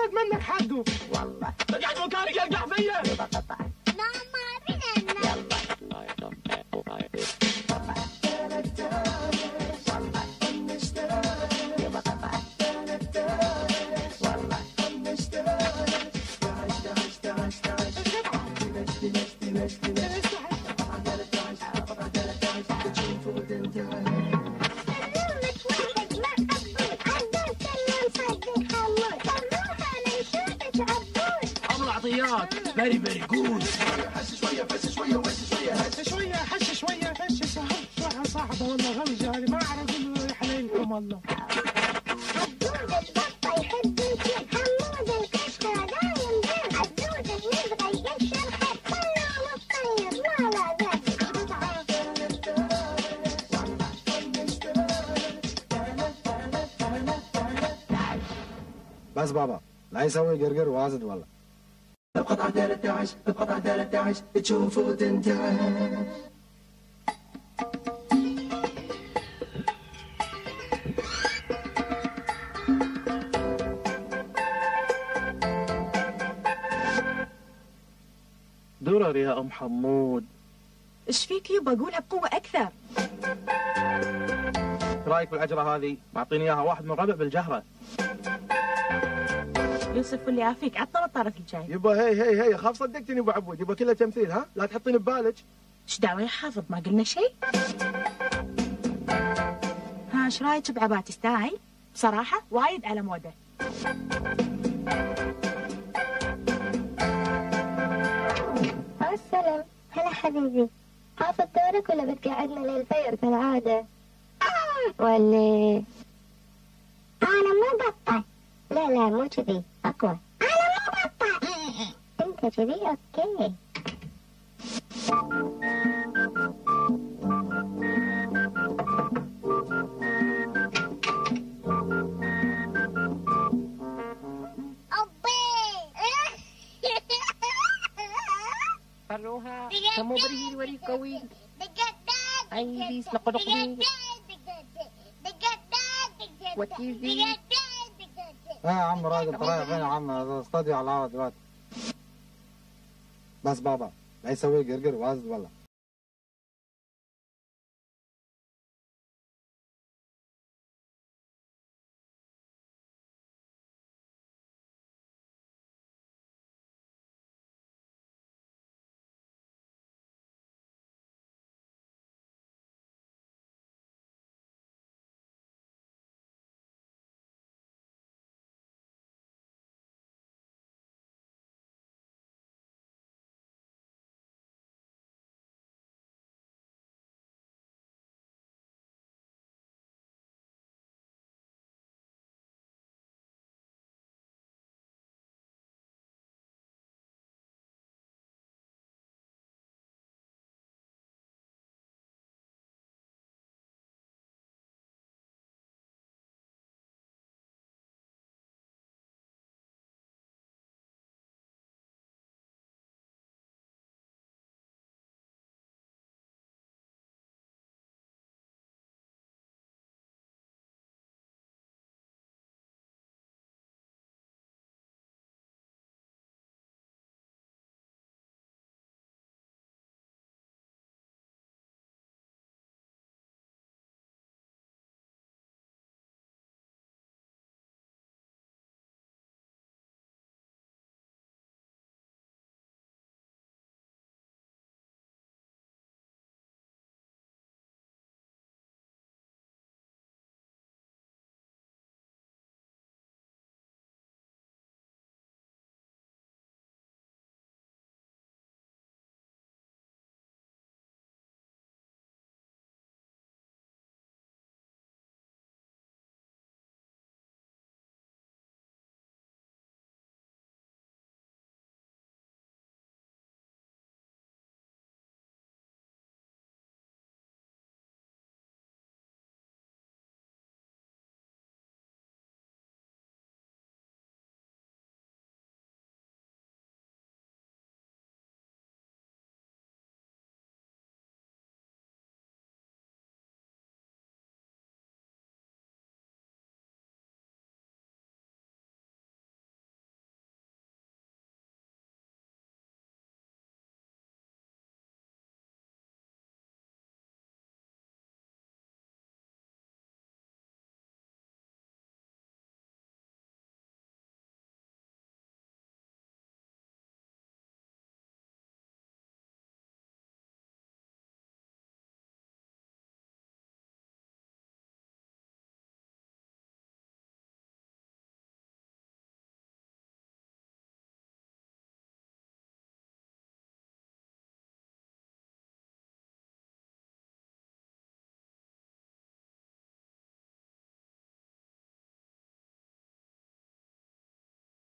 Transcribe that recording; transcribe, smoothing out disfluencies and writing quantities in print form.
خد منك حقه. والله رجعت مكانك يرجع فيا. لا ما بينا. يلا فيري فيري جود. حس شويه فس شويه وس شويه هس شويه حس شويه فس شويه صعبه والله غوجه هذه ما اعرف اقول له يا حليلكم والله. عدود البطه يحب الكل حمود الكشكه دايم ذل عدود النزغه يقشر خط كله مطير ما لا ذل. بس بابا لا يسوي قرقر واجد والله. بقطعة 13 بقطعة 13 تشوف وتنتعش. درر يا ام حمود. ايش فيك يبا قولها بقوة أكثر. ايش رايك بالعجرة هذه؟ معطيني اياها واحد من ربع بالجهرة. يوسف واللي عافيك عطل الطرف الجاي. يبا هي خاف صدقتني ابو عبود. يبا كلها تمثيل ها؟ لا تحطيني ببالك. ايش دعوة يا حافظ ما قلنا شيء؟ ها ايش رايك بعباتي ستايل؟ بصراحة وايد على موده. السلام هلا حبيبي. حافظ دورك ولا بتقعدنا للفير كالعادة؟ ولا أنا مو بطة. لا مو كذي أقوى. أنا مو بطة. أنت كذي أوكي. فروها kamu berdiri قوي. أي نقدقني. وتيزي. يا عم راجل رايح فين يا عم؟ استوديو على الهوا دلوقتي. بس بابا لا يسوي قرقر واجد والله.